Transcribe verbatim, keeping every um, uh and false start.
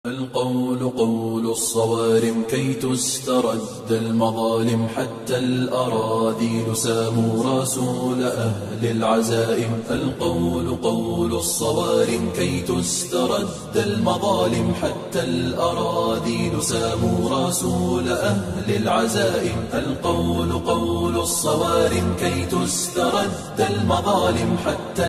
القول قول الصوارم كي تسترد المظالم، حتى الأراذيل ساموا رسول أهل العزائم. القول قول الصوارم كي تسترد المظالم، حتى الأراذيل ساموا رسول أهل العزائم. القول قول الصوارم كي تسترد المظالم، حتى